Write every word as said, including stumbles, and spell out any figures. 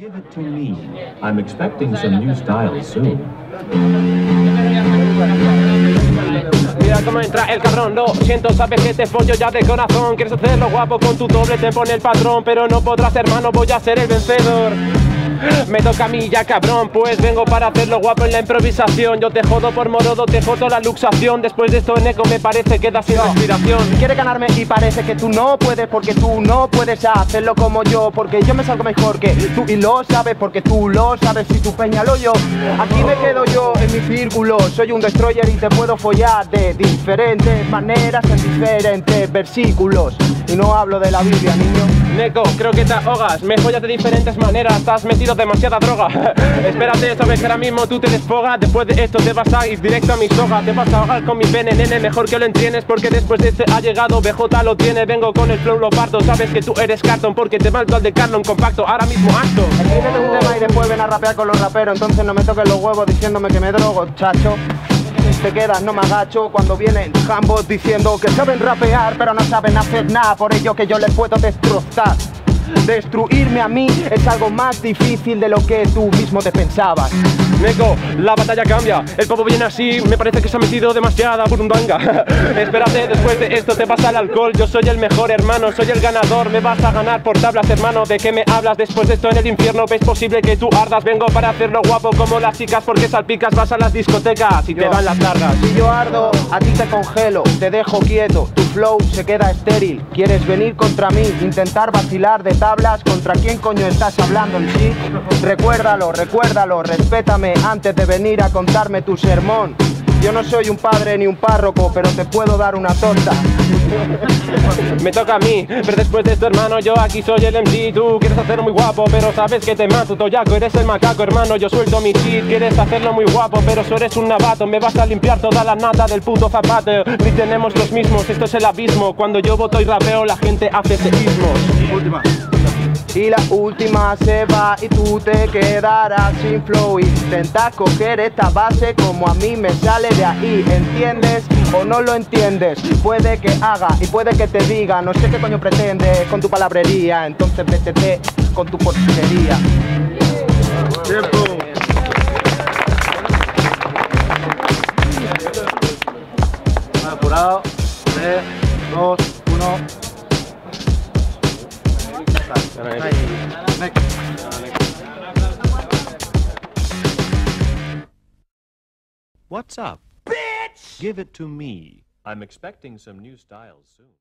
Give it to me. I'm expecting some new styles soon. Mira cómo entra el cabrón, lo siento, sabes que te follo ya de corazón. Quieres hacerlo guapo con tu doble, te pone el patrón, pero no podrás, hermano, voy a ser el vencedor. Me toca a mí ya, cabrón, pues vengo para hacerlo guapo en la improvisación. Yo te jodo por morodo, te jodo la luxación. Después de esto, Neko, me parece que da sin no. respiración. Quiere ganarme y parece que tú no puedes, porque tú no puedes hacerlo como yo, porque yo me salgo mejor que tú y lo sabes, porque tú lo sabes y tú peñalo yo. Aquí me quedo yo en mi círculo, soy un destroyer y te puedo follar de diferentes maneras en diferentes versículos. Y no hablo de la Biblia, niño. Neko, creo que te ahogas, me follas de diferentes maneras, estás metido demasiada droga. Espérate, sabes que ahora mismo tú te desfogas. Después de esto te vas a ir directo a mi soga. Te vas a ahogar con mi pene, nene, mejor que lo entrenes, porque después de este ha llegado, B J lo tiene. Vengo con el flow, lo parto, sabes que tú eres cartón, porque te malto al de Carlon compacto, ahora mismo acto. Escríbete un tema y después ven a rapear con los raperos, entonces no me toques los huevos diciéndome que me drogo, chacho. Te quedas, no me agacho cuando vienen jambos diciendo que saben rapear pero no saben hacer nada, por ello que yo les puedo destrozar. Destruirme a mí es algo más difícil de lo que tú mismo te pensabas. Neko, la batalla cambia, el pavo viene así, me parece que se ha metido demasiada burundanga. Espérate, después de esto te pasa el alcohol, yo soy el mejor, hermano, soy el ganador, me vas a ganar por tablas, hermano, ¿de qué me hablas? Después de esto en el infierno ves posible que tú ardas, vengo para hacerlo guapo como las chicas, porque salpicas, vas a las discotecas y yo, te van las largas. Si yo ardo, a ti te congelo, te dejo quieto, tu flow se queda estéril, quieres venir contra mí, intentar vacilar de tablas, ¿contra quién coño estás hablando en sí? Recuérdalo, recuérdalo, respétame antes de venir a contarme tu sermón. Yo no soy un padre ni un párroco, pero te puedo dar una torta. Me toca a mí, pero después de esto, hermano, yo aquí soy el M C. Tú quieres hacerlo muy guapo, pero sabes que te mato, Toyaco, eres el macaco, hermano, yo suelto mi shit. Quieres hacerlo muy guapo, pero tú eres un navato, me vas a limpiar toda la nata del puto zapato. Ni tenemos los mismos, esto es el abismo. Cuando yo voto y rapeo, la gente hace seísmos. Última. Y la última se va y tú te quedarás sin flow. Intentas coger esta base como a mí me sale de ahí. ¿Entiendes o no lo entiendes? Puede que haga y puede que te diga, no sé qué coño pretendes con tu palabrería. Entonces vétete con tu porquería. Tiempo. Apurado. tres, dos, uno. What's up? Bitch! Give it to me. I'm expecting some new styles soon.